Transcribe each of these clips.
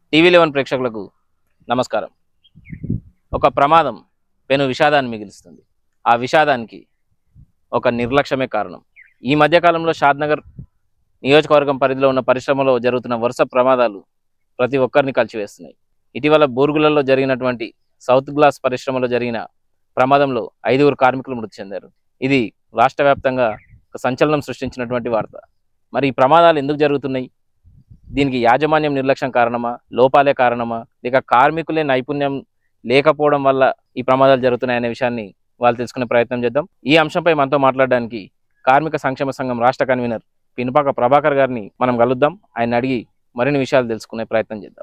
టీవీ11 ప్రేక్షకులకు నమస్కారం. ఒక ప్రమాదం పెను విషాదాన్ని మిగిలిస్తుంది. ఆ విషాదానికి ఒక నిర్లక్ష్యమే కారణం. ఈ మధ్యకాలంలో షాద్నగర్ నియోజకవర్గం పరిధిలో ఉన్న పరిశ్రమలో జరుగుతున్న వరుస ప్రమాదాలు ప్రతి ఒక్కరిని కలిచివేస్తున్నాయి. ఇటీవల బోర్గులలో జరిగినటువంటి సౌత్ గ్లాస్ పరిశ్రమలో జరిగిన ప్రమాదంలో 5 కార్మికులు మృతి చెందారు. ఇది రాష్ట్ర వ్యాప్తంగా ఒక సంచలనం సృష్టించినటువంటి వార్త. మరి ఈ ప్రమాదాలు ఎందుకు జరుగుతున్నాయి? దీనికి యాజమాన్యం నిర్లక్ష్యం కారణమా, లోపాలే కారణమా, లేక కార్మికులే నైపుణ్యం లేకపోవడం వల్ల ఈ ప్రమాదాలు జరుగుతున్నాయనే విషయాన్ని వాళ్ళు తెలుసుకునే ప్రయత్నం చేద్దాం. ఈ అంశంపై మనతో మాట్లాడడానికి కార్మిక సంక్షేమ సంఘం రాష్ట్ర కన్వీనర్ పినపాక ప్రభాకర్ గారిని మనం కలుద్దాం. ఆయన అడిగి మరిన్ని విషయాలు తెలుసుకునే ప్రయత్నం చేద్దాం.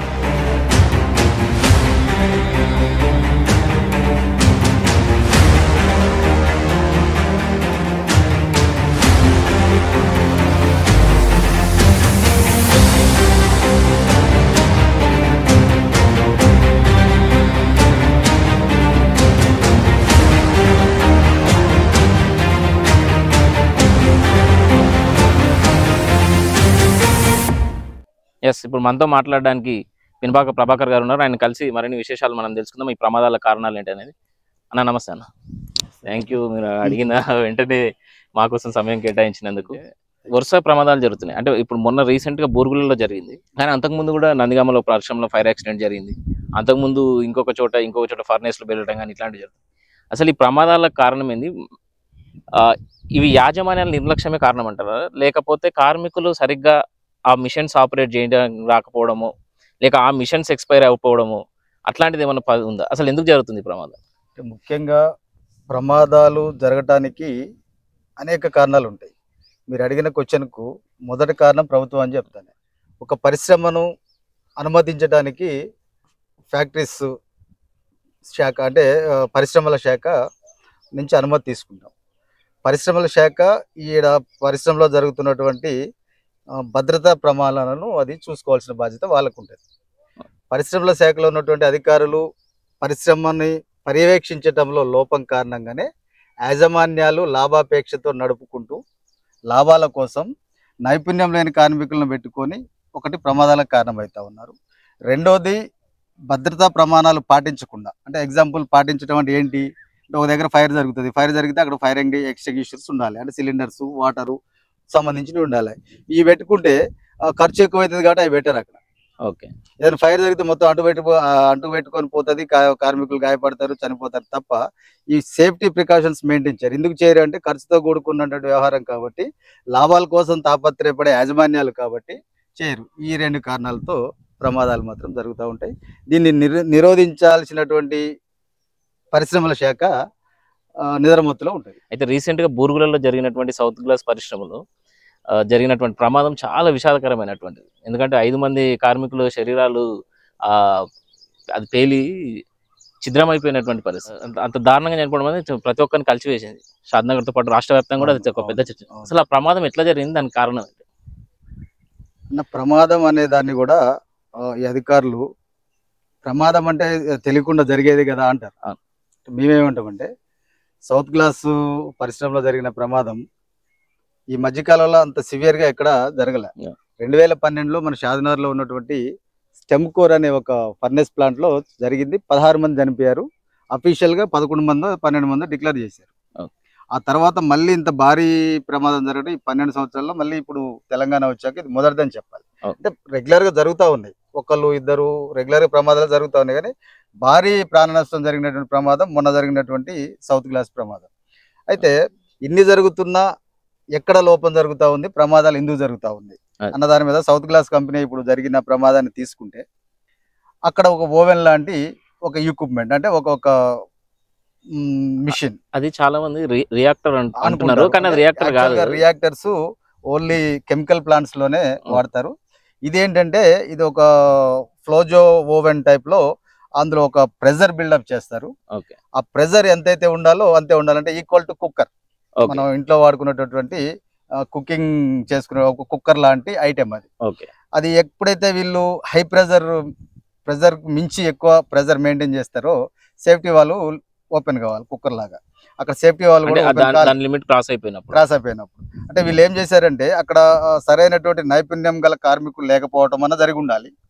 ఇప్పుడు మనతో మాట్లాడడానికి పినపాక ప్రభాకర్ గారు ఉన్నారు. ఆయన కలిసి మరిన్ని విశేషాలు మనం తెలుసుకుందాం. ఈ ప్రమాదాల కారణాలు ఏంటి అనేది. అన్న నమస్తే అన్న. థ్యాంక్ యూ, మీరు అడిగిన వెంటనే మా కోసం సమయం కేటాయించినందుకు. వరుస ప్రమాదాలు జరుగుతున్నాయి. అంటే ఇప్పుడు మొన్న రీసెంట్గా బోర్గులలో జరిగింది, కానీ అంతకుముందు కూడా నందిగామలో పరిశ్రమలో ఫైర్ యాక్సిడెంట్ జరిగింది. అంతకుముందు ఇంకొక చోట ఫర్నేస్లో వెళ్ళడం కానీ ఇట్లాంటివి జరుగుతుంది. అసలు ఈ ప్రమాదాల కారణం ఏంది? ఇవి యాజమాన్యాల నిర్లక్ష్యమే కారణం అంటారా, లేకపోతే కార్మికులు సరిగ్గా ఆ మిషన్స్ ఆపరేట్ చేయడం రాకపోవడము, లేక ఆ మిషన్స్ ఎక్స్పైర్ అయిపోవడము, అట్లాంటిది ఏమన్నా ఉందా? అసలు ఎందుకు జరుగుతుంది ప్రమాదం? ముఖ్యంగా ప్రమాదాలు జరగటానికి అనేక కారణాలు ఉంటాయి. మీరు అడిగిన క్వశ్చన్కు మొదటి కారణం ప్రభుత్వం అని చెప్తాను. ఒక పరిశ్రమను అనుమతించడానికి ఫ్యాక్టరీస్ శాఖ అంటే పరిశ్రమల శాఖ నుంచి అనుమతి తీసుకుంటాం. పరిశ్రమల శాఖ ఈడ పరిశ్రమలో జరుగుతున్నటువంటి భద్రతా ప్రమాణాలను అది చూసుకోవాల్సిన బాధ్యత వాళ్ళకు ఉంటుంది. పరిశ్రమల శాఖలో ఉన్నటువంటి అధికారులు పరిశ్రమని పర్యవేక్షించడంలో లోపం కారణంగానే యాజమాన్యాలు లాభాపేక్షతో నడుపుకుంటూ లాభాల కోసం నైపుణ్యం లేని కార్మికులను పెట్టుకొని ఒకటి ప్రమాదాలకు కారణమవుతా ఉన్నారు. రెండోది భద్రతా ప్రమాణాలు పాటించకుండా, అంటే ఎగ్జాంపుల్ పాటించడం అంటే ఏంటి అంటే, ఒక దగ్గర ఫైర్ జరుగుతుంది, ఫైర్ జరిగితే అక్కడ ఫైర్ ఎక్స్టింగ్విషర్స్ ఉండాలి, అంటే సిలిండర్స్, వాటరు సంబంధించి ఉండాలి. ఇవి పెట్టుకుంటే ఖర్చు ఎక్కువ అవుతుంది కాబట్టి అవి పెట్టారు అక్కడ. ఓకే, ఏదైనా ఫైర్ జరిగితే మొత్తం అంటు పెట్టుకొని పోతుంది, కార్మికులు గాయపడతారు, చనిపోతారు తప్ప ఈ సేఫ్టీ ప్రికాషన్స్ మెయింటైన్ చేయరు. ఎందుకు చేయరు అంటే ఖర్చుతో కూడుకున్నటువంటి వ్యవహారం కాబట్టి, లాభాల కోసం తాపత్రయపడే యాజమాన్యాలు కాబట్టి చేయరు. ఈ 2 కారణాలతో ప్రమాదాలు మాత్రం జరుగుతూ ఉంటాయి. దీన్ని నిరోధించాల్సినటువంటి పరిశ్రమల శాఖ నిద్రమత్తులో ఉంటుంది. అయితే రీసెంట్గా బోర్గులలో జరిగినటువంటి సౌత్ గ్లాస్ పరిశ్రమలో జరిగినటువంటి ప్రమాదం చాలా విషాదకరమైనటువంటిది. ఎందుకంటే 5 మంది కార్మికుల శరీరాలు అది పేలి ఛిద్రమైపోయినటువంటి పరిస్థితి. అంత దారుణంగా చనిపోవడం అనేది ప్రతి ఒక్కరిని కలిసివేసింది. షాద్నగర్తో పాటు రాష్ట్ర వ్యాప్తంగా కూడా అది ఒక పెద్ద చర్చ. అసలు ఆ ప్రమాదం ఎట్లా జరిగింది, దానికి కారణం ఏంటి? ప్రమాదం అనే దాన్ని కూడా ఈ అధికారులు ప్రమాదం అంటే తెలియకుండా జరిగేది కదా అంటారు. మేమేమంటామంటే, సౌత్ గ్లాస్ పరిశ్రమలో జరిగిన ప్రమాదం ఈ మధ్యకాలంలో అంత సివియర్గా ఎక్కడ జరగలే. 2012లో మన షాద్నగర్లో ఉన్నటువంటి స్టెమ్కోర్ అనే ఒక ఫర్నేస్ ప్లాంట్లో జరిగింది. 16 మంది చనిపోయారు. అఫీషియల్గా 11 మందో 12 మందో డిక్లేర్ చేశారు. ఆ తర్వాత మళ్ళీ ఇంత భారీ ప్రమాదం జరగడం ఈ 12 సంవత్సరాల్లో మళ్ళీ ఇప్పుడు తెలంగాణ వచ్చాక ఇది మొదటిదని చెప్పాలి. అంటే రెగ్యులర్గా జరుగుతూ ఉన్నాయి, ఒకళ్ళు ఇద్దరు రెగ్యులర్గా ప్రమాదాలు జరుగుతూ ఉన్నాయి. కానీ భారీ ప్రాణ నష్టం జరిగినటువంటి ప్రమాదం మొన్న జరిగినటువంటి సౌత్ గ్లాస్ ప్రమాదం. అయితే ఇన్ని జరుగుతున్నా ఎక్కడ లోపం జరుగుతూ ఉంది, ప్రమాదాలు ఎందుకు జరుగుతూ ఉంది అన్న దాని మీద సౌత్ గ్లాస్ కంపెనీ ఇప్పుడు జరిగిన ప్రమాదాన్ని తీసుకుంటే, అక్కడ ఒక ఓవెన్ లాంటి ఒక ఎక్విప్మెంట్, అంటే ఒక మిషన్, అది చాలా మంది రియాక్టర్ అంటున్నారు, కానీ అది రియాక్టర్ కాదు. రియాక్టర్స్ ఓన్లీ కెమికల్ ప్లాంట్స్ లోనే వాడతారు. ఇదేంటంటే ఇది ఒక ఫ్లోజో ఓవెన్ టైప్ లో, అందులో ఒక ప్రెజర్ బిల్డప్ చేస్తారు. ఆ ప్రెజర్ ఎంతైతే ఉండాలో అంతే ఉండాలంటే ఈక్వల్ టు కుక్కర్, మనం ఇంట్లో వాడుకునేటటువంటి కుకింగ్ చేసుకునే ఒక కుక్కర్ లాంటి ఐటెం అది. అది ఎప్పుడైతే వీళ్ళు హై ప్రెజర్ మించి ఎక్కువ ప్రెజర్ మెయింటైన్ చేస్తారో సేఫ్టీ వాళ్ళు ఓపెన్ కావాలి కుక్కర్ లాగా. అక్కడ సేఫ్టీ వాళ్ళు కూడా లిమిట్ క్రాస్ అయిపోయినప్పుడు అంటే వీళ్ళు ఏం చేశారంటే, అక్కడ సరైనటువంటి నైపుణ్యం గల కార్మికులు లేకపోవటం అన్న జరిగి ఉండాలి,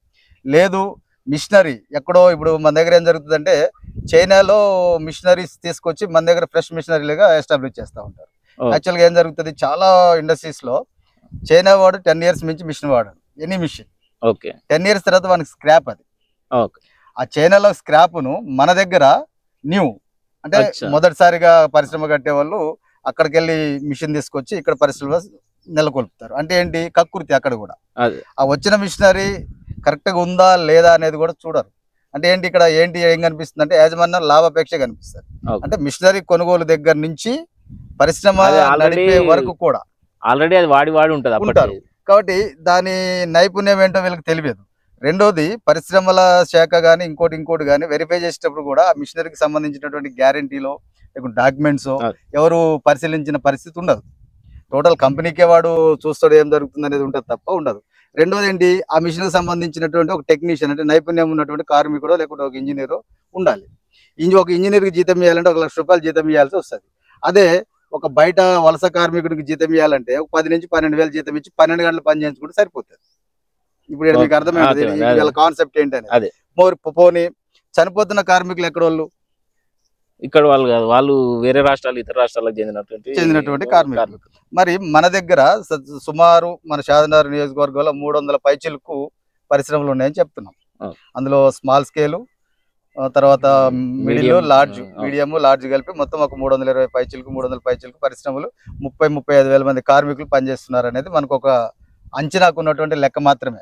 లేదు మిషనరీ ఎక్కడో, ఇప్పుడు మన దగ్గర ఏం జరుగుతుందంటే చైనాలో మిషనరీస్ తీసుకొచ్చి మన దగ్గర ఫ్రెష్ మిషనరీలుగా ఎస్టాబ్లిష్ చేస్తూ ఉంటారు. యాక్చువల్గా ఏం జరుగుతుంది, చాలా ఇండస్ట్రీస్లో చైనా వాడు 10 years మించి మిషన్ వాడాడు, ఎనీ మిషన్. 10 years తర్వాత మనకి స్క్రాప్ అది. ఆ చైనాలో స్క్రాప్ను మన దగ్గర న్యూ అంటే మొదటిసారిగా పరిశ్రమ కట్టే వాళ్ళు అక్కడికి వెళ్ళి మిషన్ తీసుకొచ్చి ఇక్కడ పరిశ్రమ నెలకొల్పుతారు. అంటే ఏంటి, కక్కుర్తి. అక్కడ కూడా ఆ వచ్చిన మిషనరీ కరెక్ట్గా ఉందా లేదా అనేది కూడా చూడరు. అంటే ఏంటి, ఇక్కడ ఏంటి ఏం కనిపిస్తుంది అంటే యాజమాన్యం లాభాపేక్ష కనిపిస్తుంది. అంటే మిషనరీ కొనుగోలు దగ్గర నుంచి పరిశ్రమ నడిపే వరకు కూడా ఆల్రెడీ అది వాడి ఉంటారు. కాబట్టి దాని నైపుణ్యం ఏంటో వీళ్ళకి తెలియదు. రెండోది, పరిశ్రమల శాఖ కానీ ఇంకోటి కానీ వెరిఫై చేసేటప్పుడు కూడా ఆ మిషనరీకి సంబంధించినటువంటి గ్యారంటీలో లేకుంటే డాక్యుమెంట్స్ ఎవరు పరిశీలించిన పరిస్థితి ఉండదు. టోటల్ కంపెనీకే వాడు చూస్తాడు ఏం జరుగుతుంది అనేది ఉంటుంది తప్ప ఉండదు. రెండోది ఏంటి, ఆ మిషన్కి సంబంధించినటువంటి ఒక టెక్నీషియన్ అంటే నైపుణ్యం ఉన్నటువంటి కార్మికుడు లేకుంటే ఒక ఇంజనీరు ఉండాలి. ఒక ఇంజనీర్కి జీతం ఇవ్వాలంటే 1 లక్ష రూపాయలు జీతం ఇవ్వాల్సి వస్తుంది. అదే ఒక బయట వలస కార్మికుడికి జీతం ఇవ్వాలంటే 10 నుంచి 12,000 జీతం ఇచ్చి 12 గంటలు పని చేయించుకుంటే సరిపోతుంది. ఇప్పుడు మీకు అర్థమైంది వీళ్ళ కాన్సెప్ట్ ఏంటని. పోనీ చనిపోతున్న కార్మికులు ఎక్కడోళ్ళు, ఇక్కడ వాళ్ళు కాదు, వాళ్ళు వేరే రాష్ట్రాలు ఇతర రాష్ట్రాలకు చెందినటువంటి కార్మికులు. మరి మన దగ్గర సుమారు మన షాద్నగర్ నియోజకవర్గంలో 300 పైచిలకు పరిశ్రమలు ఉన్నాయని చెప్తున్నాం. అందులో స్మాల్ స్కేలు, తర్వాత మిడిల్, లార్జ్, మీడియం, లార్జ్ కలిపి మొత్తం ఒక 320 పైచిలకు 300 పైచిలకు పరిశ్రమలు 30-35 వేల మంది కార్మికులు పనిచేస్తున్నారు అనేది మనకు ఒక అంచనాకు ఉన్నటువంటి లెక్క మాత్రమే.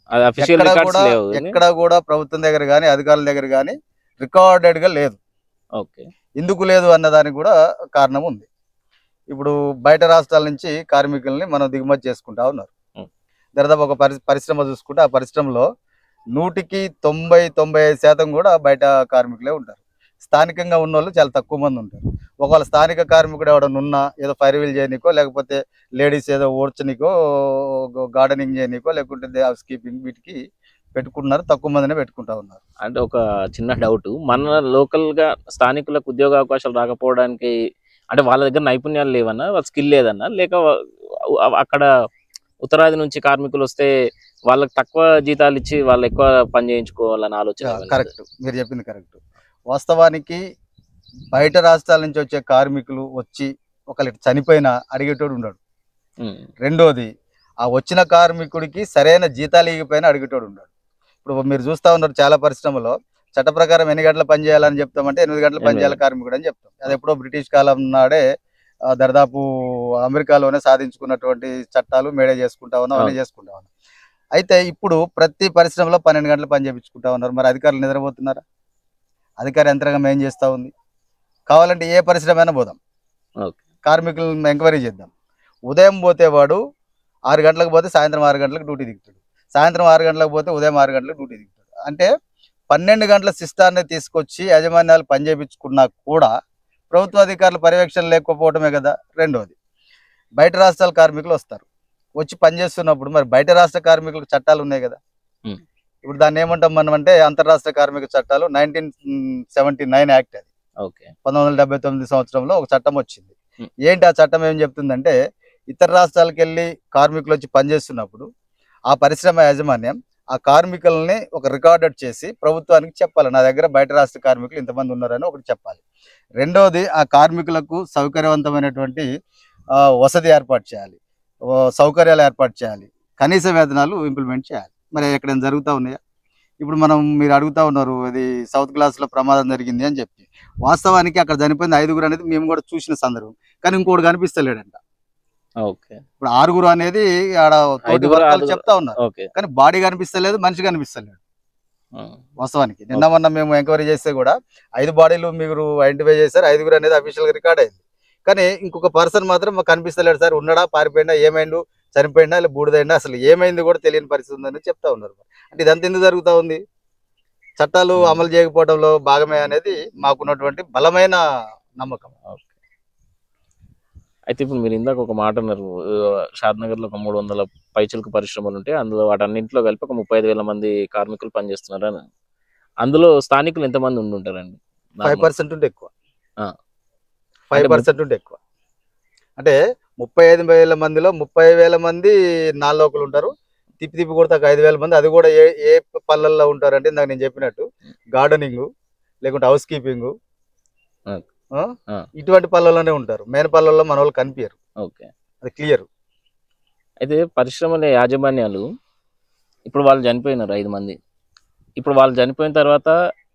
ఎక్కడ కూడా ప్రభుత్వం దగ్గర కానీ అధికారుల దగ్గర కానీ రికార్డెడ్ గా లేదు. ఎందుకు లేదు అన్నదానికి కూడా కారణం ఉంది. ఇప్పుడు బయట రాష్ట్రాల నుంచి కార్మికుల్ని మనం దిగుమతి చేసుకుంటా ఉన్నారు. దాదాపు ఒక పరిశ్రమ చూసుకుంటే ఆ పరిశ్రమలో 100కి 90-95% కూడా బయట కార్మికులే ఉంటారు. స్థానికంగా ఉన్న వాళ్ళు చాలా తక్కువ మంది ఉంటారు. ఒకవేళ స్థానిక కార్మికుడు ఎవడన్నా ఉన్నా ఏదో ఫైర్ వీల్ చేయనీకో, లేకపోతే లేడీస్ ఏదో ఓడ్చనీకో, గార్డెనింగ్ చేయనీకో, లేకుంటే హౌస్ కీపింగ్ వీటికి పెట్టుకుంటున్నారు. తక్కువ మందినే పెట్టుకుంటా ఉన్నారు. అంటే ఒక చిన్న డౌట్, మన లోకల్ గా స్థానికులకు ఉద్యోగ అవకాశాలు రాకపోవడానికి అంటే వాళ్ళ దగ్గర నైపుణ్యాలు లేవన్నా, వాళ్ళ స్కిల్ లేదన్నా, లేక అక్కడ ఉత్తరాది నుంచి కార్మికులు వస్తే వాళ్ళకి తక్కువ జీతాలు ఇచ్చి వాళ్ళు ఎక్కువ పని చేయించుకోవాలని ఆలోచన? కరెక్ట్, మీరు చెప్పింది కరెక్ట్. వాస్తవానికి బయట రాష్ట్రాల నుంచి వచ్చే కార్మికులు వచ్చి ఒకరికి చనిపోయినా అడిగేటోడు ఉండడు. రెండోది, ఆ వచ్చిన కార్మికుడికి సరైన జీతాలు ఇవ్వకపోయినా అడిగేటోడు ఉండడు. ఇప్పుడు మీరు చూస్తూ ఉన్నారు చాలా పరిశ్రమలో చట్ట ప్రకారం ఎన్ని గంటలు పని చేయాలని చెప్తామంటే 8 గంటలు పని చేయాలి కార్మికుడు అని చెప్తాం. అది ఎప్పుడో బ్రిటిష్ కాలం నాడే దాదాపు అమెరికాలోనే సాధించుకున్నటువంటి చట్టాలు మేడే చేసుకుంటా ఉన్నాం, అన్నీ చేసుకుంటా ఉన్నాం. అయితే ఇప్పుడు ప్రతి పరిశ్రమలో 12 గంటలు పని చేయించుకుంటా ఉన్నారు. మరి అధికారులు నిద్రపోతున్నారా? అధికార యంత్రాంగం ఏం చేస్తూ ఉంది? కావాలంటే ఏ పరిశ్రమ అయినా పోదాం, కార్మికులను ఎంక్వైరీ చేద్దాం. ఉదయం పోతే వాడు 6 గంటలకు పోతే సాయంత్రం 6 గంటలకు డ్యూటీ దిగుతాడు, సాయంత్రం 6 గంటలకు పోతే ఉదయం 6 గంటలకు డ్యూటీ దిగుతాడు. అంటే 12 గంటల సిస్టాన్ని తీసుకొచ్చి యాజమాన్యాలు పని చేయించుకున్నా కూడా ప్రభుత్వ అధికారులు పర్యవేక్షణ లేకపోవడమే కదా. రెండోది, బయట రాష్ట్రాల కార్మికులు వస్తారు, వచ్చి పనిచేస్తున్నప్పుడు మరి బయట రాష్ట్ర కార్మికులకు చట్టాలు ఉన్నాయి కదా. ఇప్పుడు దాన్ని ఏమంటాం మనం అంటే అంతర్రాష్ట్ర కార్మిక చట్టాలు 1979 యాక్ట్. అది 1979 సంవత్సరంలో ఒక చట్టం వచ్చింది. ఏంటి ఆ చట్టం ఏం చెప్తుందంటే, ఇతర రాష్ట్రాలకు వెళ్ళి కార్మికులు వచ్చి పనిచేస్తున్నప్పుడు ఆ పరిశ్రమ యాజమాన్యం ఆ కార్మికులని ఒక రికార్డెడ్ చేసి ప్రభుత్వానికి చెప్పాలి, నా దగ్గర బయట రాష్ట్ర కార్మికులు ఇంతమంది ఉన్నారని ఒకటి చెప్పాలి. రెండోది, ఆ కార్మికులకు సౌకర్యవంతమైనటువంటి వసతి ఏర్పాటు చేయాలి, సౌకర్యాలు ఏర్పాటు చేయాలి, కనీస వేతనాలు ఇంప్లిమెంట్ చేయాలి. మరి ఎక్కడైనా జరుగుతూ ఉన్నాయా? ఇప్పుడు మీరు అడుగుతా ఉన్నారు అది సౌత్ క్లాస్లో ప్రమాదం జరిగింది అని చెప్పి. వాస్తవానికి అక్కడ చనిపోయింది 5గురు అనేది మేము కూడా చూసిన సందర్భం, కానీ ఇంకోటి కనిపిస్తలేడంట. ఇప్పుడు 6గురు అనేది ఆడ చెప్తా ఉన్నారు, కానీ బాడీ కనిపిస్తలేదు, మనిషి కనిపిస్తలేడు. వాస్తవానికి నిన్న మొన్న మేము ఎంక్వైరీ చేస్తే కూడా 5 బాడీలు మీరు ఐడెంటిఫై చేశారు, 5గురు అనేది అఫీషియల్ గా రికార్డ్ అయింది. కానీ ఇంకొక పర్సన్ మాత్రం మాకు కనిపిస్తలేడు సార్, ఉన్నాడా, పారిపోయినా, ఏమైండు, చనిపోయినా, ఇలా బూడిదైనా, అసలు ఏమైంది కూడా తెలియని పరిస్థితి ఉందని చెప్తా ఉన్నారు. అంటే ఇదంతా ఎందుకు జరుగుతూ ఉంది? చట్టాలు అమలు చేయకపోవడంలో భాగమే అనేది మాకున్నటువంటి బలమైన నమ్మకం. అయితే ఇప్పుడు మీరు ఇందాక ఒక మాట అన్నారు, షాద్నగర్లో ఒక 300 పైచిలకు పరిశ్రమలు ఉంటే అందులో వాటన్నింటిలో కలిపి ఒక 35,000 మంది కార్మికులు పనిచేస్తున్నారు అని. అందులో స్థానికులు ఎంతమంది ఉంటుంటారండి? 5% ఉంటే ఎక్కువ. 5% ఉంటే ఎక్కువ. అంటే 35,000 మందిలో 30,000 మంది నాన్ లోకల్ ఉంటారు, తిప్పి తిప్పి కొడితే 5,000 మంది. అది కూడా ఏ ఏ పల్లెల్లో ఉంటారంటే ఇందాక నేను చెప్పినట్టు గార్డెనింగ్, లేకుంటే హౌస్ కీపింగ్, ఇటువంటి పల్లెల్లోనే ఉంటారు. మెయిన్ పల్లెల్లో మన వాళ్ళు కనిపించరు. ఓకే, అది క్లియర్. అయితే పరిశ్రమల యాజమాన్యాలు ఇప్పుడు వాళ్ళు చనిపోయినారు 5 మంది. ఇప్పుడు వాళ్ళు చనిపోయిన తర్వాత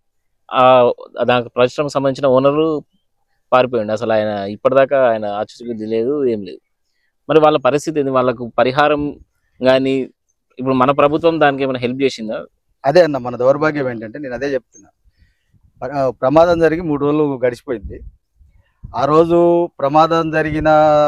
దానికి పరిశ్రమకు సంబంధించిన ఓనరు పారిపోయింది. అసలు ఆయన ఇప్పటిదాకా ఆయన ఆచూకీ లేదు, ఏం లేదు. మరి వాళ్ళ పరిస్థితి ఏంది? వాళ్ళకు పరిహారం కానీ ఇప్పుడు మన ప్రభుత్వం దానికి ఏమైనా హెల్ప్ చేసిందా? అదే అన్న, మన దౌర్భాగ్యం ఏంటంటే నేను అదే చెప్తున్నా. ప్రమాదం జరిగి 3 రోజులు గడిచిపోయింది. ఆ రోజు ప్రమాదం జరిగిన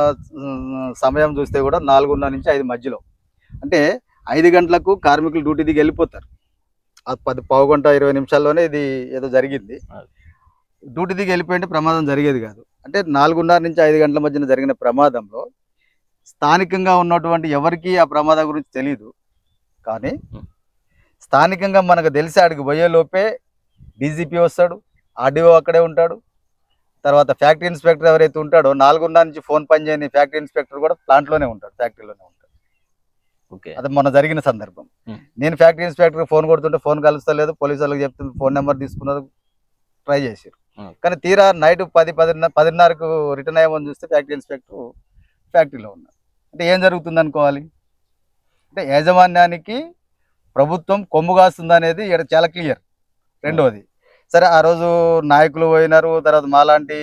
సమయం చూస్తే కూడా 4:30 నుంచి 5 మధ్యలో. అంటే 5 గంటలకు కార్మికులు డ్యూటీ దిగి వెళ్ళిపోతారు. 10 గంట 20 నిమిషాల్లోనే ఇది ఏదో జరిగింది. డ్యూటీ దిగి వెళ్ళిపోయింటే ప్రమాదం జరిగేది కాదు. అంటే 4:30 నుంచి 5 గంటల మధ్యన జరిగిన ప్రమాదంలో స్థానికంగా ఉన్నటువంటి ఎవరికి ఆ ప్రమాదం గురించి తెలియదు. కానీ స్థానికంగా మనకు తెలిసి ఆడికి పోయే లోపే డీజీపీ వస్తాడు, ఆర్డీఓ అక్కడే ఉంటాడు. తర్వాత ఫ్యాక్టరీ ఇన్స్పెక్టర్ ఎవరైతే ఉంటాడో 4:30 నుంచి ఫోన్ పని చేయని ఫ్యాక్టరీ ఇన్స్పెక్టర్ కూడా ప్లాంట్లోనే ఉంటాడు, ఫ్యాక్టరీలోనే ఉంటాడు. ఓకే, అది మొన్న జరిగిన సందర్భం. నేను ఫ్యాక్టరీ ఇన్స్పెక్టర్ ఫోన్ కొడుతుంటే ఫోన్ కలుస్తలేదు, పోలీసు వాళ్ళకి చెప్తుంది, ఫోన్ నెంబర్ తీసుకున్నారు, ట్రై చేశారు. కానీ తీరా నైట్ 10:30కు రిటర్న్ అయ్యామని చూస్తే ఫ్యాక్టరీ ఇన్స్పెక్టర్ ఫ్యాక్టరీలో ఉన్నారు. అంటే ఏం జరుగుతుంది అనుకోవాలి? అంటే యాజమాన్యానికి ప్రభుత్వం కొమ్ము కాస్తుంది అనేది ఇక్కడ చాలా క్లియర్. రెండవది, సరే ఆ రోజు నాయకులు పోయినారు, తర్వాత మాలాంటి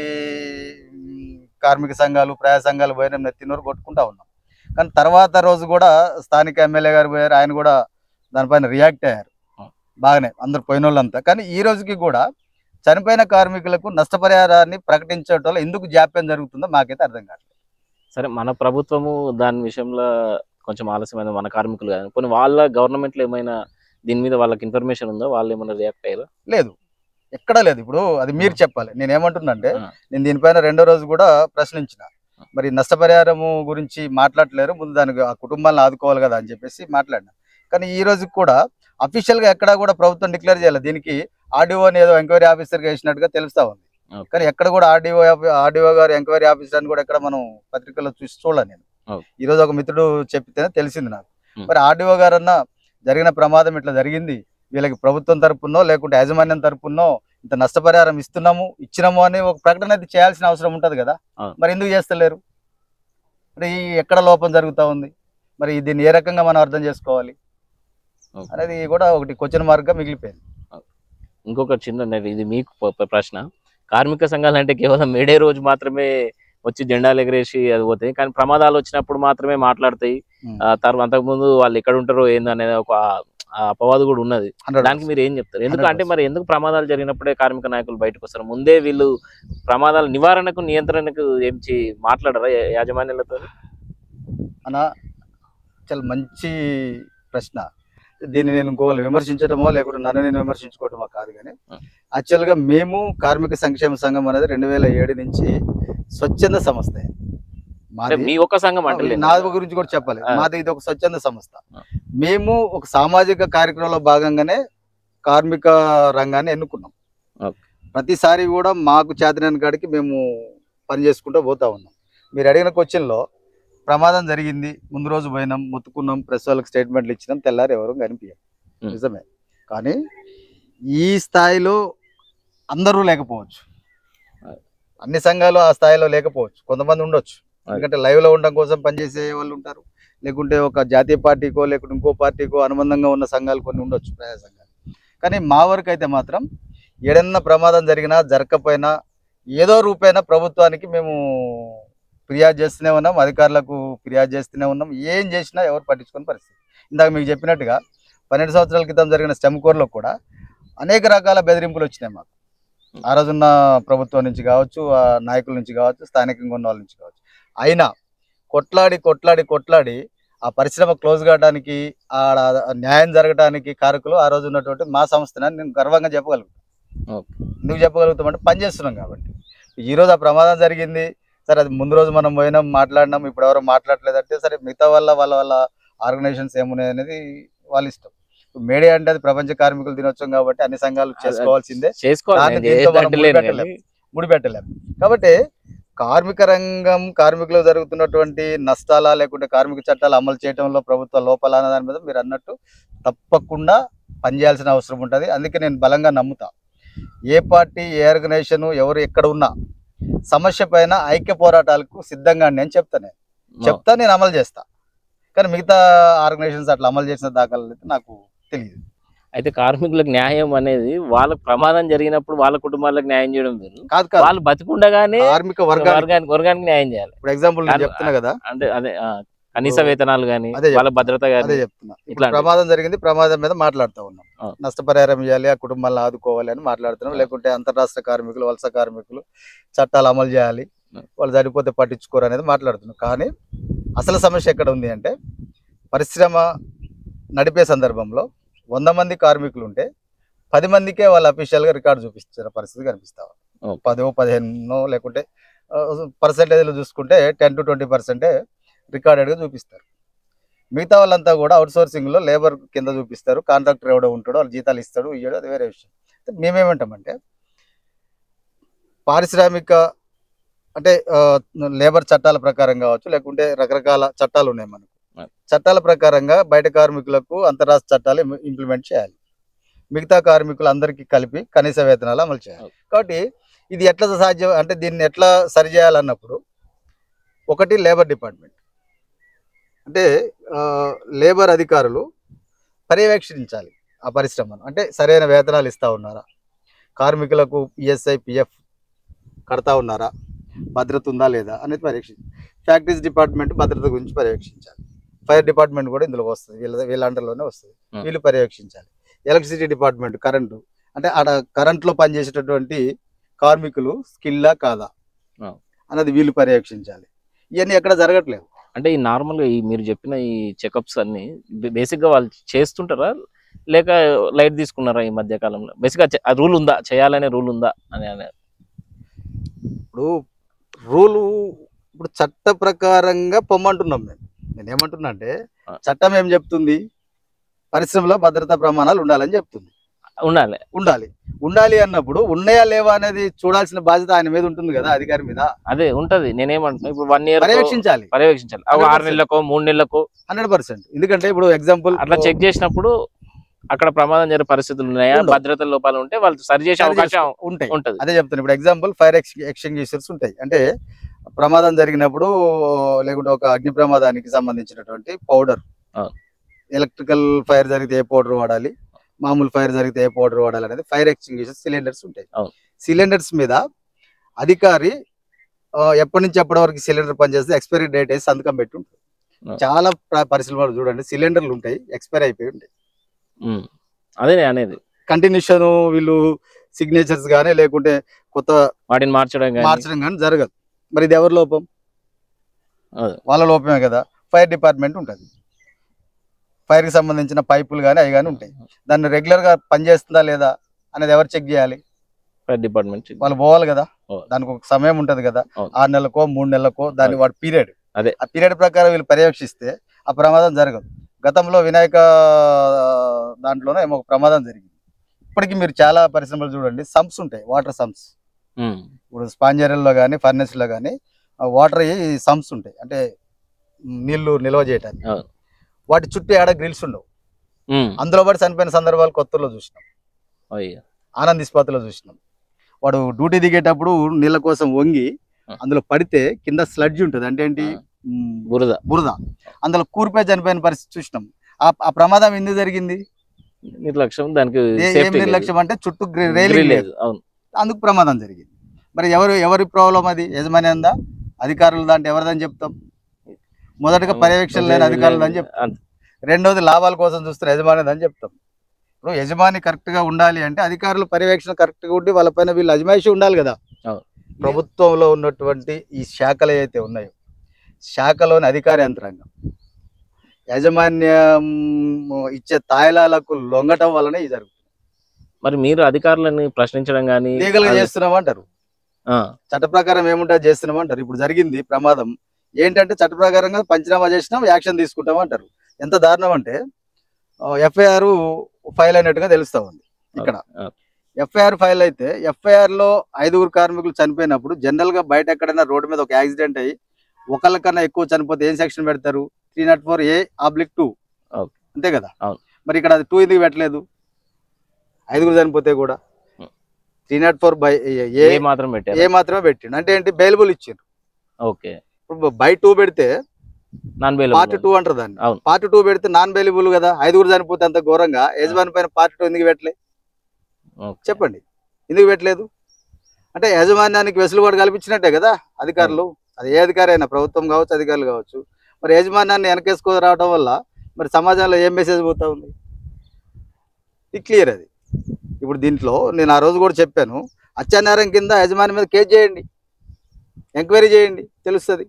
కార్మిక సంఘాలు, ప్రజా సంఘాలు పోయినా నెత్తినూరు కొట్టుకుంటా ఉన్నాం. కానీ తర్వాత రోజు కూడా స్థానిక ఎమ్మెల్యే గారు పోయారు, ఆయన కూడా దానిపైన రియాక్ట్ అయ్యారు, బాగానే అందరు పోయిన వాళ్ళంతా. కానీ ఈ రోజుకి కూడా చనిపోయిన కార్మికులకు నష్టపరిహారాన్ని ప్రకటించడం ఎందుకు జాప్యం జరుగుతుందో మాకైతే అర్థం కావట్లేదు. సరే, మన ప్రభుత్వము దాని విషయంలో కొంచెం ఆలస్యమైన మన కార్మికులు కానీ కొన్ని వాళ్ళ గవర్నమెంట్లో ఏమైనా దీని మీద వాళ్ళకి ఇన్ఫర్మేషన్ ఉందో, వాళ్ళు ఏమైనా రియాక్ట్ అయ్యారా? లేదు, ఎక్కడా లేదు. ఇప్పుడు అది మీరు చెప్పాలి. నేను ఏమంటున్నానంటే, నేను దీనిపైన 2వ రోజు కూడా ప్రశ్నించిన, మరి నష్టపరిహారము గురించి మాట్లాడలేరు, ముందు దానికి ఆ కుటుంబాలను ఆదుకోవాలి కదా అని చెప్పేసి మాట్లాడినా. కానీ ఈ రోజు కూడా అఫీషియల్గా ఎక్కడా కూడా ప్రభుత్వం డిక్లేర్ చేయాలి. దీనికి ఆర్డీఓని ఏదో ఎంక్వైరీ ఆఫీసర్గా వేసినట్టుగా తెలుస్తా ఉంది. కానీ ఎక్కడ కూడా ఆర్డీఓ గారు ఎంక్వైరీ ఆఫీసర్ అని కూడా ఎక్కడ మనం పత్రికల్లో చూడలే. నేను ఈ రోజు ఒక మిత్రుడు చెప్తేనే తెలిసింది నాకు. మరి ఆర్డీఓ గారన్నా జరిగిన ప్రమాదం ఇట్లా జరిగింది, వీళ్ళకి ప్రభుత్వం తరపునో లేకుంటే యాజమాన్యం తరపునో ఇంత నష్టపరిహారం ఇచ్చినాము అని ఒక ప్రకటన అయితే చేయాల్సిన అవసరం ఉంటుంది కదా. మరి ఎందుకు చేస్తలేరు? మరి ఎక్కడ లోపం జరుగుతూ ఉంది? మరి దీన్ని ఏ రకంగా మనం అర్థం చేసుకోవాలి అనేది కూడా ఒకటి క్వశ్చన్ మార్క్గా మిగిలిపోయింది. ఇంకొక చిన్న ఇది మీకు ప్రశ్న. కార్మిక సంఘాలు అంటే కేవలం మేడే రోజు మాత్రమే వచ్చి జెండాలు ఎగరేసి అది పోతాయి, కానీ ప్రమాదాలు వచ్చినప్పుడు మాత్రమే మాట్లాడతాయి. తర్వాత అంతకుముందు వాళ్ళు ఎక్కడ ఉంటారో ఏందనేది ఒక అపవాదు కూడా ఉన్నది. దానికి మీరు ఏం చెప్తారు? ఎందుకంటే మరి ఎందుకు ప్రమాదాలు జరిగినప్పుడే కార్మిక నాయకులు బయటకు వస్తారు? ముందే వీళ్ళు ప్రమాదాల నివారణకు, నియంత్రణకు ఏం మాట్లాడరా యాజమాన్యాలతో? అన్నా, చాలా మంచి ప్రశ్న. దీన్ని నేను ఇంకోళ్ళు విమర్శించడమో లేకుంటే నన్ను నేను విమర్శించుకోవటమో కాదు. కానీ యాక్చువల్గా మేము కార్మిక సంక్షేమ సంఘం అనేది 2007 నుంచి స్వచ్ఛంద సంస్థ. మీ ఒక్క సంఘం అంటే నా గురించి కూడా చెప్పాలి. మాది ఇది ఒక స్వచ్ఛంద సంస్థ. మేము ఒక సామాజిక కార్యక్రమంలో భాగంగానే కార్మిక రంగాన్ని ఎన్నుకున్నాం. ప్రతిసారి కూడా మాకు చేతనైన కాడికి మేము పని చేసుకుంటూ పోతా ఉన్నాం. మీరు అడిగిన క్వశ్చన్లో ప్రమాదం జరిగింది, ముందు రోజు పోయినాం, మొత్తుకున్నాం, ప్రెస్ వాళ్ళకి స్టేట్మెంట్లు ఇచ్చినాం, తెల్లారి ఎవరు కనిపించాం, నిజమే. కానీ ఈ స్థాయిలో అందరూ లేకపోవచ్చు, అన్ని సంఘాలు ఆ స్థాయిలో లేకపోవచ్చు, కొంతమంది ఉండొచ్చు. ఎందుకంటే లైవ్లో ఉండడం కోసం పనిచేసే వాళ్ళు ఉంటారు, లేకుంటే ఒక జాతీయ పార్టీకో లేకుంటే ఇంకో పార్టీకో అనుబంధంగా ఉన్న సంఘాలు కొన్ని ఉండొచ్చు, ప్రజా సంఘాలు. కానీ మా వరకు అయితే మాత్రం ఏదన్నా ప్రమాదం జరిగినా జరగకపోయినా ఏదో రూపైనా ప్రభుత్వానికి మేము ఫిర్యాదు చేస్తూనే ఉన్నాం, అధికారులకు ఫిర్యాదు చేస్తూనే ఉన్నాం. ఏం చేసినా ఎవరు పట్టించుకునే పరిస్థితి. ఇందాక మీకు చెప్పినట్టుగా 12 సంవత్సరాల క్రితం జరిగిన స్టెమ్ కోర్లో కూడా అనేక రకాల బెదిరింపులు వచ్చినాయి మాకు. ఆ రోజున్న ప్రభుత్వం నుంచి కావచ్చు, ఆ నాయకుల నుంచి కావచ్చు, స్థానికంగా ఉన్న వాళ్ళ నుంచి కావచ్చు. అయినా కొట్లాడి ఆ పరిశ్రమ క్లోజ్ కావడానికి, ఆ న్యాయం జరగడానికి కారకులు ఆ రోజు ఉన్నటువంటి మా సంస్థని నేను గర్వంగా చెప్పగలుగుతాను. ఎందుకు చెప్పగలుగుతామంటే పనిచేస్తున్నాం కాబట్టి. ఈరోజు ఆ ప్రమాదం జరిగింది, సరే అది ముందు రోజు మనం పోయినాం, మాట్లాడినాం, ఇప్పుడు ఎవరో మాట్లాడలేదంటే సరే మిగతా వాళ్ళ ఆర్గనైజేషన్స్ ఏమున్నాయి అనేది వాళ్ళ ఇష్టం. మేడే అంటే అది ప్రపంచ కార్మికుల దినోత్సవం కాబట్టి అన్ని సంఘాలు చేసుకోవాల్సిందే, ముడిపెట్టలేము. కాబట్టి కార్మిక రంగం కార్మికులు జరుగుతున్నటువంటి నష్టాల లేకుంటే కార్మిక చట్టాలు అమలు చేయడంలో ప్రభుత్వ లోపాల అనే దాని మీద మీరు అన్నట్టు తప్పకుండా పనిచేయాల్సిన అవసరం ఉంటుంది. అందుకే నేను బలంగా నమ్ముతా, ఏ పార్టీ ఏ ఆర్గనైజేషన్ ఎవరు ఎక్కడ ఉన్నా సమస్య పైన ఐక్య పోరాటాలకు సిద్ధంగా నేను చెప్తా, నేను అమలు చేస్తా. కానీ మిగతా ఆర్గనైజేషన్స్ అట్లా అమలు చేసిన దాఖలు అయితే నాకు తెలియదు. అయితే కార్మికులకు న్యాయం అనేది వాళ్ళకి ప్రమాదం జరిగినప్పుడు వాళ్ళ కుటుంబాలకు న్యాయం చేయడం వేరు, కాదు వాళ్ళు బతికుండగానే కార్మిక వర్గానికి న్యాయం చేయాలి. ఇప్పుడు ఎగ్జాంపుల్ నేను చెప్తున్నా కదా, అంటే అదే కనీస వేతనాలు కానీ వాళ్ళ భద్రత అదే కానీ చెప్తున్నా. ఇప్పుడు ప్రమాదం జరిగింది, ప్రమాదం మీద మాట్లాడుతూ ఉన్నాం, నష్టపరిహారం ఇవ్వాలి, ఆ కుటుంబాలను ఆదుకోవాలి అని మాట్లాడుతున్నాం. లేకుంటే అంతర్రాష్ట్ర కార్మికులు వలస కార్మికులు చట్టాలు అమలు చేయాలి, వాళ్ళు చనిపోతే పట్టించుకోరు అనేది మాట్లాడుతున్నాం. కానీ అసలు సమస్య ఎక్కడ ఉంది అంటే, పరిశ్రమ నడిపే సందర్భంలో 100 మంది కార్మికులు ఉంటే 10 మందికే వాళ్ళు అఫీషియల్గా రికార్డు చూపించారు పరిస్థితి కనిపిస్తావు. 10-15 లేకుంటే పర్సెంటేజ్లు చూసుకుంటే 10 to 20% రికార్డెడ్గా చూపిస్తారు. మిగతా వాళ్ళంతా కూడా అవుట్ సోర్సింగ్లో లేబర్ కింద చూపిస్తారు. కాంట్రాక్టర్ ఎవడో ఉంటాడో వాళ్ళు జీతాలు ఇస్తాడు ఇయ్యడు, అది వేరే విషయం. మేమేమంటామంటే, పారిశ్రామిక అంటే లేబర్ చట్టాల ప్రకారం కావచ్చు, లేకుంటే రకరకాల చట్టాలు ఉన్నాయి మనకు, చట్టాల ప్రకారంగా బయట కార్మికులకు అంతర్రాష్ట్ర చట్టాలు ఇంప్లిమెంట్ చేయాలి. మిగతా కార్మికులు అందరికీ కలిపి కనీస వేతనాలు అమలు చేయాలి. కాబట్టి ఇది ఎట్లా సాధ్యం అంటే, దీన్ని ఎట్లా సరి చేయాలన్నప్పుడు, ఒకటి లేబర్ డిపార్ట్మెంట్ అంటే లేబర్ అధికారులు పర్యవేక్షించాలి ఆ పరిశ్రమను. అంటే సరైన వేతనాలు ఇస్తూ ఉన్నారా, కార్మికులకు ఈఎస్ఐ పిఎఫ్ కడతా ఉన్నారా, భద్రత ఉందా లేదా అనేది పర్యవేక్షించాలి. ఫ్యాక్టరీస్ డిపార్ట్మెంట్ భద్రత గురించి పర్యవేక్షించాలి. ఫైర్ డిపార్ట్మెంట్ కూడా ఇందులో వస్తుంది, వీళ్ళ అండర్లోనే వస్తుంది, వీళ్ళు పర్యవేక్షించాలి. ఎలక్ట్రిసిటీ డిపార్ట్మెంట్ కరెంటు అంటే ఆడ కరెంట్లో పనిచేసేటటువంటి కార్మికులు స్కిల్లా కాదా అన్నది వీళ్ళు పర్యవేక్షించాలి. ఇవన్నీ ఎక్కడ జరగట్లేదు. అంటే ఈ నార్మల్గా ఈ మీరు చెప్పిన ఈ చెకప్స్ అన్ని బేసిక్గా వాళ్ళు చేస్తుంటారా లేక లైట్ తీసుకున్నారా ఈ మధ్య కాలంలో? బేసిక్గా రూల్ ఉందా, చేయాలనే రూల్ ఉందా అని? ఇప్పుడు చట్ట ప్రకారంగా పొమ్మంటున్నాం. నేనేమంటున్నా అంటే, చట్టం ఏం చెప్తుంది, పరిశ్రమలో భద్రతా ప్రమాణాలు ఉండాలని చెప్తుంది. ఉండాలి అన్నప్పుడు ఉన్నాయా లేవా అనేది చూడాల్సిన బాధ్యత ఆయన మీద ఉంటుంది కదా, అధికారి మీద. అదే ఉంటది. నేనేమంటున్నా, ఇప్పుడు 1 year పర్యవేక్షించాలి. 6 నెలలకు 3 నెలలకు 100%. ఎందుకంటే ఇప్పుడు ఎగ్జాంపుల్ అట్లా చెక్ చేసినప్పుడు అక్కడ ప్రమాదం జరిగే పరిస్థితులు ఉన్నాయా, భద్రత లోపాలు ఉంటే వాళ్ళు సరి చేసే అవకాశం ఉంటది. అదే చెప్తాను. ఇప్పుడు ఎగ్జాంపుల్ ఫైర్ ఎక్స్టింగ్విషర్స్ ఉంటాయి. అంటే ప్రమాదం జరిగినప్పుడు లేకుంటే ఒక అగ్ని ప్రమాదానికి సంబంధించినటువంటి పౌడర్, ఎలక్ట్రికల్ ఫైర్ జరిగితే ఏ పౌడర్ వాడాలి, మామూలు ఫైర్ జరిగితే ఏ పౌడర్ వాడాలి అనేది ఫైర్ ఎక్స్టింగ్విషర్స్ సిలిండర్స్ ఉంటాయి. సిలిండర్స్ మీద అధికారి ఎప్పటి నుంచి ఎప్పటి వరకు సిలిండర్ పనిచేస్తే ఎక్స్పైరీ డేట్ వేసి సంతకం పెట్టి ఉంటుంది. చాలా పరిశ్రమలు చూడండి, సిలిండర్లు ఉంటాయి ఎక్స్పైర్ అయిపోయి ఉంటాయి. అదే అనేది కంటిన్యూషన్ వీళ్ళు సిగ్నేచర్స్ గానీ లేకుంటే కొత్త వాటిని మార్చడం కానీ జరగదు. మరి ఇది ఎవరి లోపం? వాళ్ళ లోపమే కదా. ఫైర్ డిపార్ట్మెంట్ ఉంటుంది, ఫైర్ కి సంబంధించిన పైపులు కానీ అవి కానీ ఉంటాయి. దాన్ని రెగ్యులర్ గా పనిచేస్తుందా లేదా అనేది ఎవరు చెక్ చేయాలి? Fire department. వాళ్ళు పోవాలి కదా, దానికి ఒక సమయం ఉంటది కదా, 6 నెలలకో 3 నెలలకో దాని వాడి పీరియడ్. ఆ పీరియడ్ ప్రకారం వీళ్ళు పర్యవేక్షిస్తే ఆ ప్రమాదం జరగదు. గతంలో వినాయక దాంట్లోనే ఏమో ఒక ప్రమాదం జరిగింది. ఇప్పటికీ మీరు చాలా పరిశ్రమలు చూడండి, సంప్స్ ఉంటాయి, వాటర్ సంప్స్. ఇప్పుడు స్పాంజరీల్లో కానీ ఫర్నెస్ లో కానీ వాటర్ సంప్స్ ఉంటాయి, అంటే నీళ్లు నిల్వ చేయడానికి. వాటి చుట్టూ ఏడ గ్రిల్స్ ఉండవు. అందులో పడి చనిపోయిన సందర్భాలు కొత్తలో చూసినాం, ఆనంద్ ఇస్పాత్లో చూసినాం. వాడు డ్యూటీ దిగేటప్పుడు నీళ్ళ కోసం వంగి అందులో పడితే కింద స్లడ్జ్ ఉంటుంది, అంటే ఏంటి, బురద. అందులో కూరిపోయి చనిపోయిన పరిస్థితి చూసినాం. ఆ ప్రమాదం ఎందుకు జరిగింది? నిర్లక్ష్యం. దానికి నిర్లక్ష్యం అంటే చుట్టూ రైలింగ్ లేదు, అందుకు ప్రమాదం జరిగింది. మరి ఎవరి ప్రాబ్లం అది? యజమాని అందా, అధికారులు దాంట్లో ఎవరిదని చెప్తాం? మొదటగా పర్యవేక్షణ లేని అధికారులు అని చెప్తాం. రెండోది లాభాల కోసం చూస్తున్న యజమాని అని చెప్తాం. ఇప్పుడు యజమాని కరెక్ట్ గా ఉండాలి అంటే అధికారులు పర్యవేక్షణ కరెక్ట్ గా ఉండి వాళ్ళపైన వీళ్ళు అజమాయిషి ఉండాలి కదా. ప్రభుత్వంలో ఉన్నటువంటి ఈ శాఖలు ఏవైతే ఉన్నాయో, శాఖలోని అధికార యంత్రాంగం యాజమాన్యం ఇచ్చే తాయిలాలకు లొంగటం వల్లనే ఇది జరుగుతుంది. మరి మీరు అధికారులని ప్రశ్నించడం కానీ లీగల్ గా చేస్తున్నామంటారు, చట్ట ప్రకారం ఏముంటుంది చేస్తున్నామంటారు. ఇప్పుడు జరిగింది ప్రమాదం ఏంటంటే చట్ట ప్రకారంగా పంచనామా చేసినాం, యాక్షన్ తీసుకుంటాం అంటారు. ఎంత దారుణం అంటే ఎఫ్ఐఆర్ ఫైల్ అయినట్టుగా తెలుస్తా ఉంది. ఇక్కడ ఎఫ్ఐఆర్ ఫైల్ అయితే ఎఫ్ఐఆర్ లో 5 కార్మికులు చనిపోయినప్పుడు జనరల్ గా బయట ఎక్కడైనా రోడ్డు మీద ఒక యాక్సిడెంట్ అయ్యి ఒకళ్ళకన్నా ఎక్కువ చనిపోతే ఏం సెక్షన్ పెడతారు? 304A/2 okay. అంతే కదా. అవును. మరి ఇక్కడ అది 2 ఎందుకు పెట్టలేదు? 5 చనిపోతే కూడా 304/A మాత్రం పెట్టారు. ఏ మాత్రమే పెట్టిండు. అంటే ఏంటి? బెయిలబుల్ ఇచ్చిండ్రు. ఓకే. ఇప్పుడు బై 2 పెడితే నాన్ పార్ట్ బెయిలబుల్. 2 అంటారు దాన్ని. అవును. పార్ట్ 2 పెడితే నాన్ బెయిలబుల్ కదా. 5 చనిపోతే అంత ఘోరంగా యజమాని పైన పార్ట్ 2 ఎందుకు పెట్టలే? ఓకే. చెప్పండి, ఎందుకు పెట్టలేదు? అంటే యాజమాన్యానికి వెసులుబాటు కల్పించినట్టే కదా అధికారులు. అది ఏ అధికారి అయినా, ప్రభుత్వం కావచ్చు, అధికారులు కావచ్చు. మరి యాజమాన్యాన్ని వెనకేసుకొని రావడం వల్ల మరి సమాజంలో ఏం మెసేజ్ పోతా ఉంది? ఇది క్లియర్. అది ఇప్పుడు దీంట్లో నేను ఆ రోజు కూడా చెప్పాను, అత్యాచారం కింద యజమాని మీద కేసు చేయండి, ఎంక్వైరీ చేయండి, తెలుస్తుంది.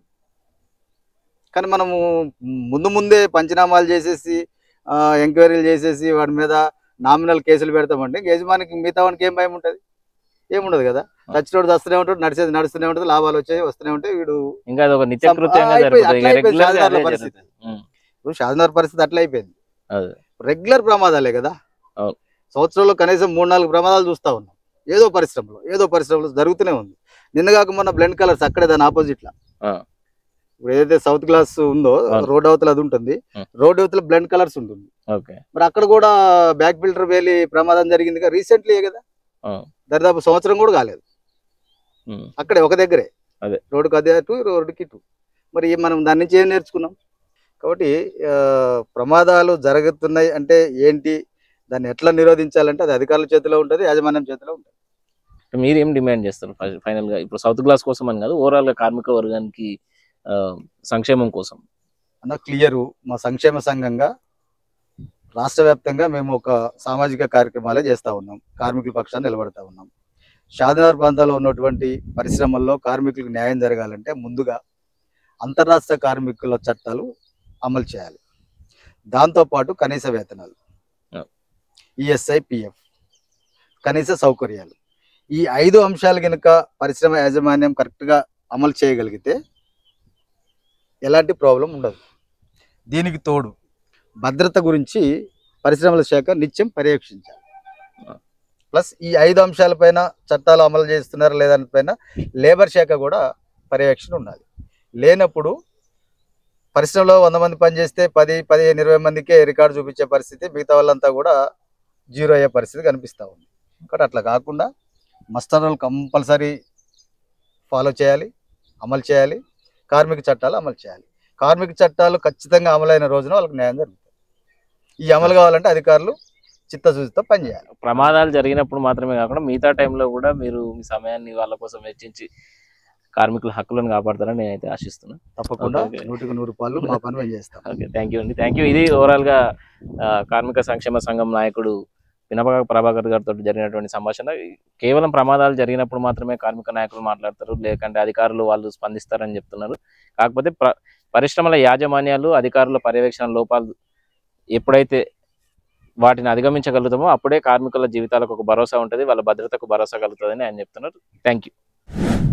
కానీ మనము ముందే పంచనామాలు చేసేసి ఎంక్వైరీలు చేసేసి వాడి మీద నామినల్ కేసులు పెడతామండి. యజమానికి మిగతా వానికి ఏం భయం ఉంటుంది? ఏముండదు కదా. చచ్చినోడు వస్తూనే ఉంటాడు, నడిచేది నడుస్తూనే ఉంటుంది, లాభాలు వచ్చేవి వస్తూనే ఉంటాయి. వీడు ఇంకా అది ఒక నిత్యకృత్యంగా అయిపోయి- జరుగుతుంది. అట్లా అయిపోయింది రెగ్యులర్ గా షాజీనార్ల అదే పరిస్థితి. జరుగుతుంది. ఇప్పుడు షాజీనార్ పరిస్థితి అట్లా అయిపోయింది. అదే. రెగ్యులర్ ప్రమాదాలే కదా. అవును. సంవత్సరంలో కనీసం 3-4 ప్రమాదాలు చూస్తా ఉన్నాం. ఏదో పరిశ్రమలో జరుగుతూనే ఉంది. నిన్నగాక మొన్న బ్లెండ్ కలర్స్ అక్కడే దాని ఆపోజిట్ లా, ఆ. ఇప్పుడు ఏదైతే సౌత్ గ్లాస్ ఉందో అవును. రోడ్ అవతల అది ఉంటుంది. రోడ్ అవతల బ్లెండ్ కలర్స్ ఉంటుంది. ఓకే. మరి అక్కడ కూడా బ్యాక్ ఫిల్టర్ వేలి ప్రమాదం జరిగింది రీసెంట్లీ కదా. ఆ. దరిదాపు సంవత్సరం కూడా కాలేదు. అక్కడే ఒక దగ్గరే, అదే. రోడ్డుకి అదే అటు, రోడ్డుకి ఇటు. మరి మనం దాని నుంచి ఏం నేర్చుకున్నాం? కాబట్టి ప్రమాదాలు జరుగుతున్నాయి అంటే ఏంటి, దాన్ని ఎట్లా నిరోధించాలంటే అది అధికారుల చేతిలో ఉంటుంది, యాజమాన్యం చేతిలో ఉంటుంది. మీరు ఏం డిమాండ్ చేస్తారు ఫైనల్ గా? ఇప్పుడు సౌత్ గ్లాస్ కోసం అని కాదు, ఓవరాల్ గా కార్మిక వర్గానికి సంక్షేమం కోసం అన్న క్లియరు. మా సంక్షేమ సంఘంగా రాష్ట్ర వ్యాప్తంగా మేము ఒక సామాజిక కార్యక్రమాలే చేస్తూ ఉన్నాం, కార్మికుల పక్షాన్ని నిలబడతా ఉన్నాం. షాదనగర్ ప్రాంతాల్లో ఉన్నటువంటి పరిశ్రమల్లో కార్మికులకు న్యాయం జరగాలంటే ముందుగా అంతర్రాష్ట్ర కార్మికుల చట్టాలు అమలు చేయాలి. దాంతోపాటు కనీస వేతనాలు, ఈఎస్ఐ, పిఎఫ్, కనీస సౌకర్యాలు, ఈ 5 అంశాలు కనుక పరిశ్రమ యాజమాన్యం కరెక్ట్గా అమలు చేయగలిగితే ఎలాంటి ప్రాబ్లం ఉండదు. దీనికి తోడు భద్రత గురించి పరిశ్రమల శాఖ నిత్యం పర్యవేక్షించాలి. ప్లస్ ఈ 5 అంశాలపైన చట్టాలు అమలు చేస్తున్నారా లేదానిపైన లేబర్ శాఖ కూడా పర్యవేక్షణ ఉండాలి. లేనప్పుడు పరిశ్రమలో 100 మంది పనిచేస్తే 10, 15, 20 మందికే రికార్డు చూపించే పరిస్థితి, మిగతా వాళ్ళంతా కూడా జీరో అయ్యే పరిస్థితి కనిపిస్తూ ఉంది. కాబట్టి అట్లా కాకుండా మస్టర్ రోల్ కంపల్సరీ ఫాలో చేయాలి, అమలు చేయాలి. కార్మిక చట్టాలు అమలు చేయాలి. కార్మిక చట్టాలు ఖచ్చితంగా అమలైన రోజున వాళ్ళకి న్యాయం జరుగుతుంది. ఈ అమలు కావాలంటే అధికారులు చిత్తశుద్ధితో పనిచేయాలి. ప్రమాదాలు జరిగినప్పుడు మాత్రమే కాకుండా మిగతా టైంలో కూడా మీరు మీ సమయాన్ని వాళ్ళ కోసం వెచ్చించి కార్మికుల హక్కులను కాపాడతారని నేనైతే ఆశిస్తున్నాను. తప్పకుండా 100కి 100 రూపాయలు మా పని మేము చేస్తాం. ఓకే, థ్యాంక్ యూ అండి. Thank you. ఇది ఓవరాల్గా కార్మిక సంక్షేమ సంఘం నాయకుడు పినపక ప్రభాకర్ గారితో జరిగినటువంటి సంభాషణ. కేవలం ప్రమాదాలు జరిగినప్పుడు మాత్రమే కార్మిక నాయకులు మాట్లాడతారు, లేకంటే అధికారులు వాళ్ళు స్పందిస్తారని చెప్తున్నారు. కాకపోతే పరిశ్రమల యాజమాన్యాలు, అధికారుల పర్యవేక్షణ లోపాలు ఎప్పుడైతే వాటిని అధిగమించగలుగుతామో అప్పుడే కార్మికుల జీవితాలకు ఒక భరోసా ఉంటుంది, వాళ్ళ భద్రతకు భరోసా కలుగుతుందని ఆయన చెప్తున్నారు. Thank you.